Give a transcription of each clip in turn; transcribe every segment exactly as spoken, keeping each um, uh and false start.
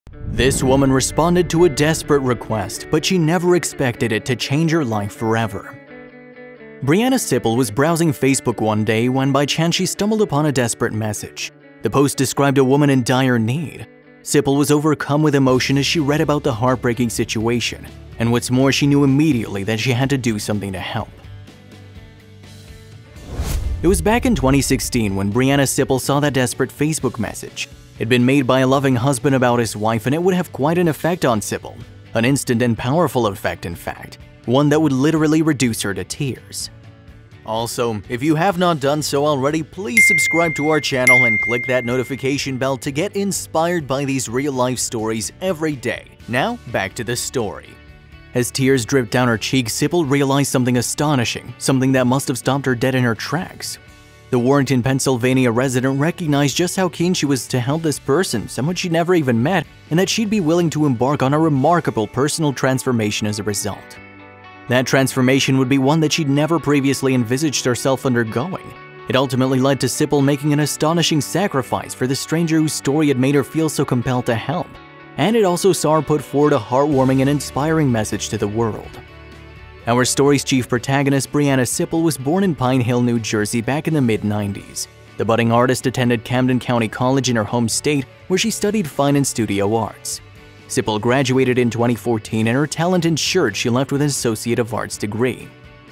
This woman responded to a desperate request, but she never expected it to change her life forever. Brianna Sipple was browsing Facebook one day when by chance she stumbled upon a desperate message. The post described a woman in dire need. Sipple was overcome with emotion as she read about the heartbreaking situation, and what's more, she knew immediately that she had to do something to help. It was back in twenty sixteen when Brianna Sipple saw that desperate Facebook message. It had been made by a loving husband about his wife, and it would have quite an effect on Sipple. An instant and powerful effect, in fact. One that would literally reduce her to tears. Also, if you have not done so already, please subscribe to our channel and click that notification bell to get inspired by these real-life stories every day. Now, back to the story. As tears dripped down her cheeks, Sipple realized something astonishing, something that must have stopped her dead in her tracks. The Warrenton, Pennsylvania resident recognized just how keen she was to help this person, someone she'd never even met, and that she'd be willing to embark on a remarkable personal transformation as a result. That transformation would be one that she'd never previously envisaged herself undergoing. It ultimately led to Sipple making an astonishing sacrifice for the stranger whose story had made her feel so compelled to help. And it also saw her put forward a heartwarming and inspiring message to the world. Our story's chief protagonist, Brianna Sipple, was born in Pine Hill, New Jersey back in the mid nineties. The budding artist attended Camden County College in her home state, where she studied fine and studio arts. Sipple graduated in twenty fourteen, and her talent ensured she left with an Associate of Arts degree.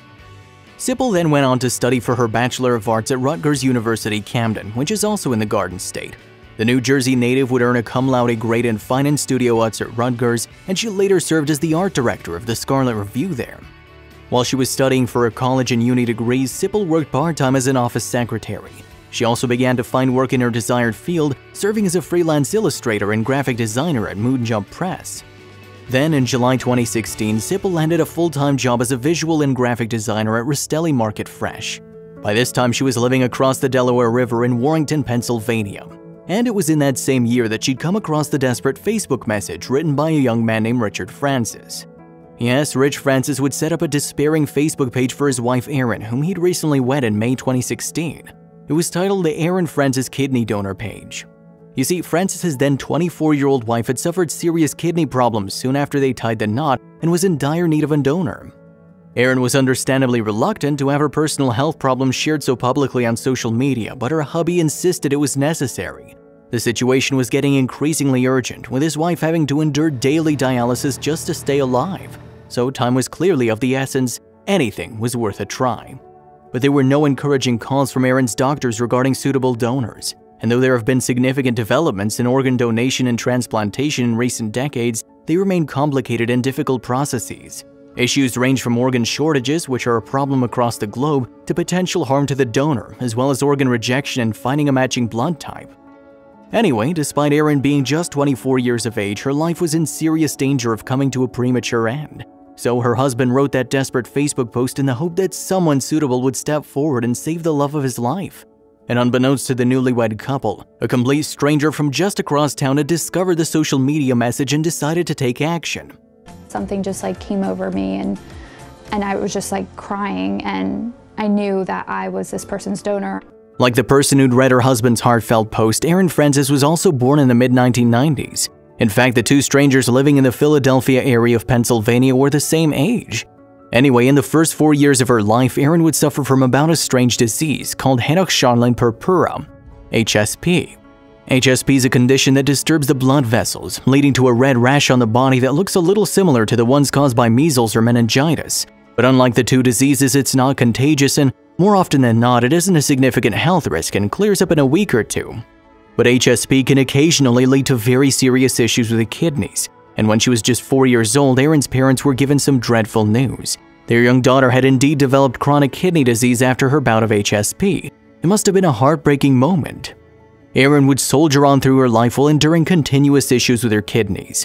Sipple then went on to study for her Bachelor of Arts at Rutgers University, Camden, which is also in the Garden State. The New Jersey native would earn a cum laude grade in fine and studio arts at Rutgers, and she later served as the art director of the Scarlet Review there. While she was studying for her college and uni degrees, Sipple worked part-time as an office secretary. She also began to find work in her desired field, serving as a freelance illustrator and graphic designer at Moonjump Press. Then, in July twenty sixteen, Sipple landed a full-time job as a visual and graphic designer at Rastelli Market Fresh. By this time, she was living across the Delaware River in Warrenton, Pennsylvania. And it was in that same year that she'd come across the desperate Facebook message written by a young man named Richard Francis. Yes, Rich Francis would set up a despairing Facebook page for his wife Erin, whom he'd recently wed in May twenty sixteen. It was titled the Erin Francis Kidney Donor Page. You see, Francis's then twenty-four-year-old wife had suffered serious kidney problems soon after they tied the knot and was in dire need of a donor. Erin was understandably reluctant to have her personal health problems shared so publicly on social media, but her hubby insisted it was necessary. The situation was getting increasingly urgent, with his wife having to endure daily dialysis just to stay alive. So time was clearly of the essence. Anything was worth a try. But there were no encouraging calls from Erin's doctors regarding suitable donors. And though there have been significant developments in organ donation and transplantation in recent decades, they remain complicated and difficult processes. Issues range from organ shortages, which are a problem across the globe, to potential harm to the donor, as well as organ rejection and finding a matching blood type. Anyway, despite Erin being just twenty-four years of age, her life was in serious danger of coming to a premature end. So her husband wrote that desperate Facebook post in the hope that someone suitable would step forward and save the love of his life. And unbeknownst to the newlywed couple, a complete stranger from just across town had discovered the social media message and decided to take action. Something just like came over me, and and I was just like crying, and I knew that I was this person's donor. Like the person who'd read her husband's heartfelt post, Erin Francis was also born in the mid nineteen nineties. In fact, the two strangers living in the Philadelphia area of Pennsylvania were the same age. Anyway, in the first four years of her life, Erin would suffer from about a strange disease called henoch-Schönlein purpura, H S P. H S P is a condition that disturbs the blood vessels, leading to a red rash on the body that looks a little similar to the ones caused by measles or meningitis. But unlike the two diseases, it's not contagious, and more often than not, it isn't a significant health risk and clears up in a week or two. But H S P can occasionally lead to very serious issues with the kidneys, and when she was just four years old, Erin's parents were given some dreadful news. Their young daughter had indeed developed chronic kidney disease after her bout of H S P. It must have been a heartbreaking moment. Erin would soldier on through her life while enduring continuous issues with her kidneys.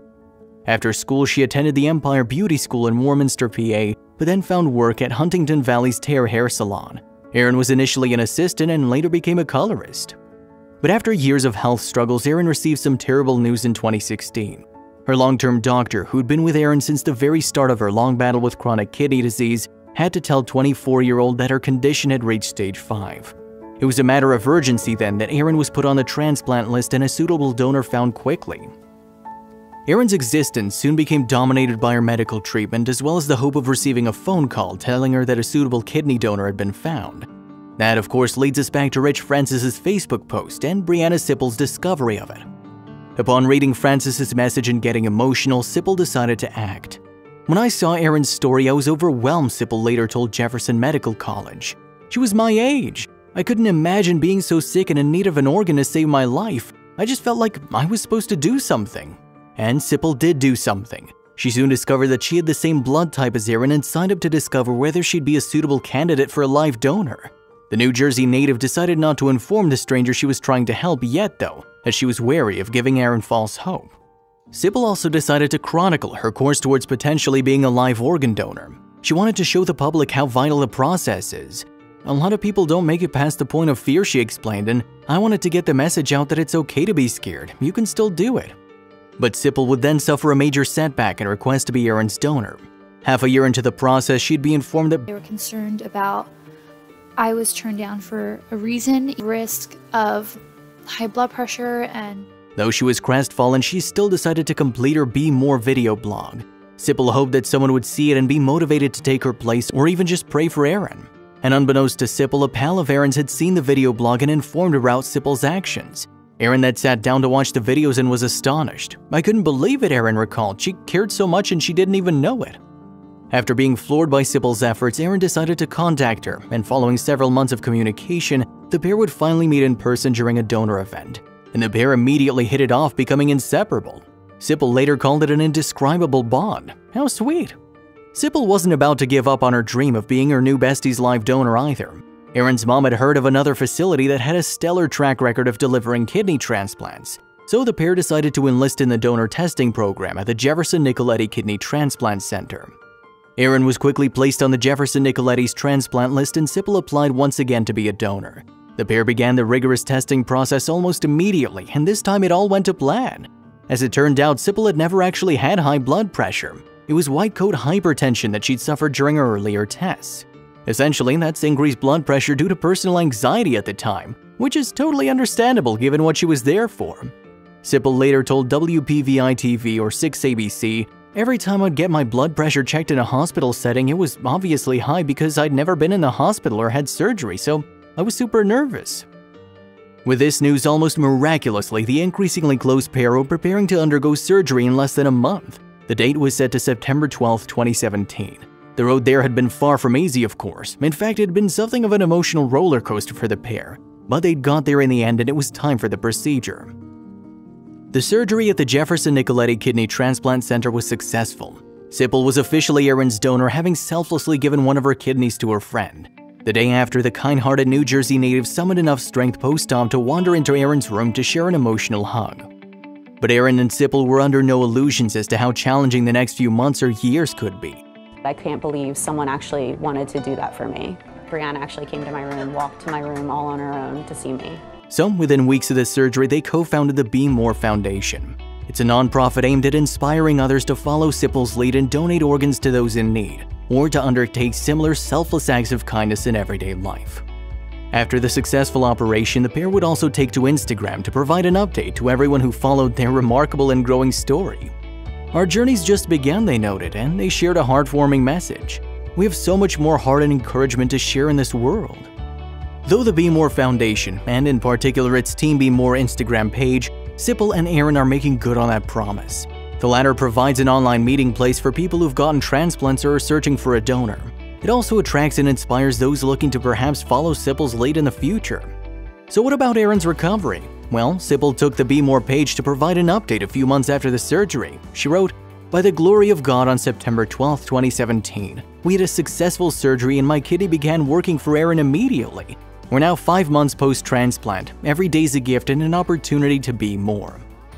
After school, she attended the Empire Beauty School in Warminster, P A, but then found work at Huntington Valley's Tear Hair Salon. Erin was initially an assistant and later became a colorist. But after years of health struggles, Erin received some terrible news in twenty sixteen. Her long-term doctor, who'd been with Erin since the very start of her long battle with chronic kidney disease, had to tell twenty-four-year-old that her condition had reached stage five. It was a matter of urgency then that Erin was put on the transplant list and a suitable donor found quickly. Erin's existence soon became dominated by her medical treatment as well as the hope of receiving a phone call telling her that a suitable kidney donor had been found. That, of course, leads us back to Rich Francis's Facebook post and Brianna Sippel's discovery of it. Upon reading Francis's message and getting emotional, Sippel decided to act. "When I saw Erin's story, I was overwhelmed," Sippel later told Jefferson Medical College. "She was my age. I couldn't imagine being so sick and in need of an organ to save my life. I just felt like I was supposed to do something." And Sippel did do something. She soon discovered that she had the same blood type as Erin and signed up to discover whether she'd be a suitable candidate for a live donor. The New Jersey native decided not to inform the stranger she was trying to help yet, though, as she was wary of giving Erin false hope. Sippel also decided to chronicle her course towards potentially being a live organ donor. She wanted to show the public how vital the process is. "A lot of people don't make it past the point of fear," she explained, "and I wanted to get the message out that it's okay to be scared. You can still do it." But Sippel would then suffer a major setback and request to be Erin's donor. Half a year into the process, she'd be informed that they were concerned about I was turned down for a reason, risk of high blood pressure, and though she was crestfallen, she still decided to complete her Be More video blog. Sippel hoped that someone would see it and be motivated to take her place or even just pray for Erin. And unbeknownst to Sippel, a pal of Erin's had seen the video blog and informed her about Sippel's actions. Erin then sat down to watch the videos and was astonished. "I couldn't believe it," Erin recalled. "She cared so much and she didn't even know it." After being floored by Sippel's efforts, Erin decided to contact her, and following several months of communication, the pair would finally meet in person during a donor event. And the pair immediately hit it off, becoming inseparable. Sippel later called it an indescribable bond. How sweet. Sippel wasn't about to give up on her dream of being her new bestie's live donor either. Erin's mom had heard of another facility that had a stellar track record of delivering kidney transplants, so the pair decided to enlist in the donor testing program at the Jefferson Nicoletti Kidney Transplant Center. Erin was quickly placed on the Jefferson Nicoletti's transplant list, and Sippel applied once again to be a donor. The pair began the rigorous testing process almost immediately, and this time it all went to plan. As it turned out, Sippel had never actually had high blood pressure. It was white coat hypertension that she'd suffered during her earlier tests. Essentially, that's increased blood pressure due to personal anxiety at the time, which is totally understandable given what she was there for. Sippel later told W P V I T V or six A B C, "Every time I'd get my blood pressure checked in a hospital setting, it was obviously high because I'd never been in the hospital or had surgery, so I was super nervous." With this news, almost miraculously, the increasingly close pair were preparing to undergo surgery in less than a month. The date was set to September twelfth, twenty seventeen. The road there had been far from easy, of course. In fact, it had been something of an emotional roller coaster for the pair. But they'd got there in the end, and it was time for the procedure. The surgery at the Jefferson Nicoletti Kidney Transplant Center was successful. Sippel was officially Erin's donor, having selflessly given one of her kidneys to her friend. The day after, the kind-hearted New Jersey native summoned enough strength post-op to wander into Erin's room to share an emotional hug. But Erin and Sippel were under no illusions as to how challenging the next few months or years could be. I can't believe someone actually wanted to do that for me. Brianna actually came to my room, walked to my room all on her own to see me. So, within weeks of the surgery, they co-founded the Be More Foundation. It's a nonprofit aimed at inspiring others to follow Sippel's lead and donate organs to those in need, or to undertake similar selfless acts of kindness in everyday life. After the successful operation, the pair would also take to Instagram to provide an update to everyone who followed their remarkable and growing story. "Our journeys just began," they noted, and they shared a heartwarming message. "We have so much more heart and encouragement to share in this world." Though the Be More Foundation, and in particular its Team Be More Instagram page, Sippel and Erin are making good on that promise. The latter provides an online meeting place for people who've gotten transplants or are searching for a donor. It also attracts and inspires those looking to perhaps follow Sippel's lead in the future. So what about Erin's recovery? Well, Sippel took the Be More page to provide an update a few months after the surgery. She wrote, "By the glory of God, on September twelfth, twenty seventeen, we had a successful surgery and my kidney began working for Erin immediately. We're now five months post-transplant. Every day's a gift and an opportunity to be more."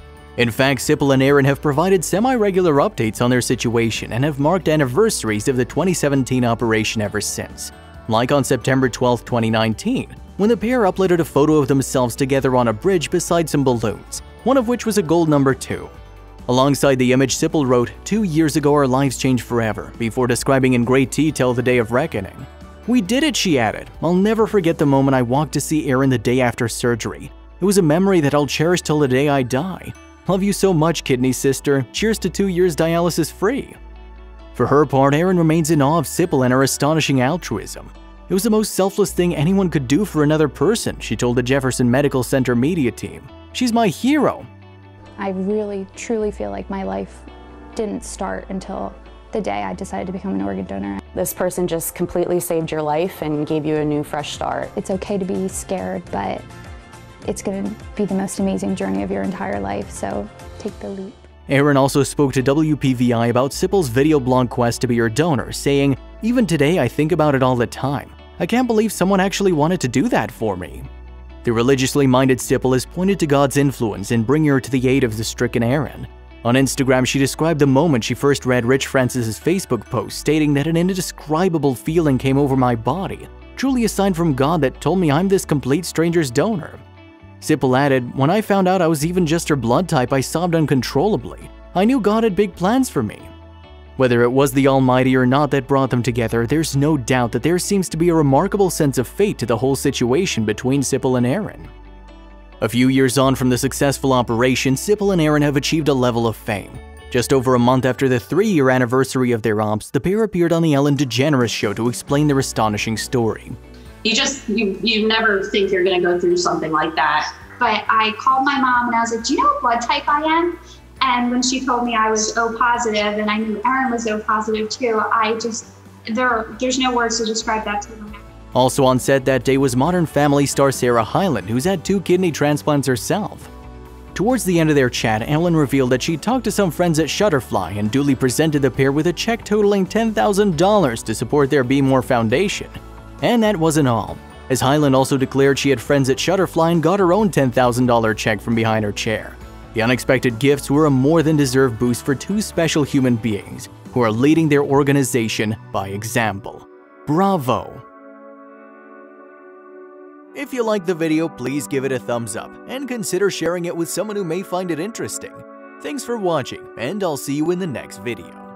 In fact, Sippel and Erin have provided semi-regular updates on their situation and have marked anniversaries of the twenty seventeen operation ever since. Like on September twelfth, twenty nineteen, when the pair uploaded a photo of themselves together on a bridge beside some balloons, one of which was a gold number two. Alongside the image, Sippel wrote, "Two years ago our lives changed forever," before describing in great detail the day of reckoning. "We did it," she added. "I'll never forget the moment I walked to see Erin the day after surgery. It was a memory that I'll cherish till the day I die. Love you so much, kidney sister. Cheers to two years dialysis free. For her part, Erin remains in awe of Sipple and her astonishing altruism. It was the most selfless thing anyone could do for another person, she told the Jefferson Medical Center media team. She's my hero. I really, truly feel like my life didn't start until the day I decided to become an organ donor. This person just completely saved your life and gave you a new, fresh start. It's okay to be scared, but it's going to be the most amazing journey of your entire life, so take the leap. Erin also spoke to W P V I about Sipple's video blog quest to be her donor, saying, "Even today I think about it all the time. I can't believe someone actually wanted to do that for me." The religiously minded Sipple has pointed to God's influence in bringing her to the aid of the stricken Erin. On Instagram, she described the moment she first read Rich Francis's Facebook post, stating that an indescribable feeling came over my body, truly a sign from God that told me I'm this complete stranger's donor. Sipple added, "When I found out I was even just her blood type, I sobbed uncontrollably. I knew God had big plans for me." Whether it was the Almighty or not that brought them together, there's no doubt that there seems to be a remarkable sense of fate to the whole situation between Sipple and Erin. A few years on from the successful operation, Sipple and Erin have achieved a level of fame. Just over a month after the three-year anniversary of their ops, the pair appeared on the Ellen DeGeneres show to explain their astonishing story. You just, you, you never think you're gonna go through something like that. But I called my mom and I was like, do you know what blood type I am? And when she told me I was O positive and I knew Erin was O positive too, I just, there, there's no words to describe that to them. Also on set that day was Modern Family star Sarah Hyland, who's had two kidney transplants herself. Towards the end of their chat, Ellen revealed that she talked to some friends at Shutterfly and duly presented the pair with a check totaling ten thousand dollars to support their Be More Foundation. And that wasn't all, as Hyland also declared she had friends at Shutterfly and got her own ten thousand dollar check from behind her chair. The unexpected gifts were a more than deserved boost for two special human beings who are leading their organization by example. Bravo! If you liked the video, please give it a thumbs up and consider sharing it with someone who may find it interesting. Thanks for watching, and I'll see you in the next video.